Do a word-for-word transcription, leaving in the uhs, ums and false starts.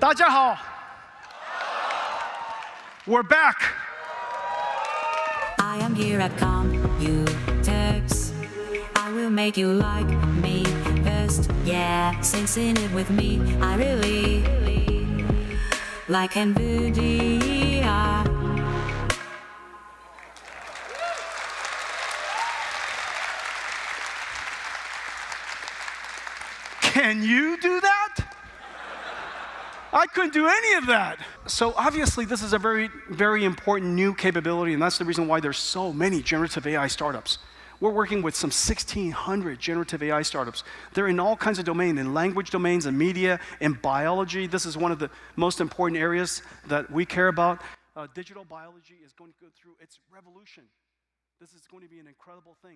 大家好 We're back. I am here at COMPUTEX. I will make you like me best. Yeah, sing, sing it with me. I really like NVIDIA. Can you do that? I couldn't do any of that. So obviously this is a very, very important new capability, and that's the reason why there's so many generative A I startups. We're working with some sixteen hundred generative A I startups. They're in all kinds of domains, in language domains, in media, in biology. This is one of the most important areas that we care about. Uh, digital biology is going to go through its revolution. This is going to be an incredible thing.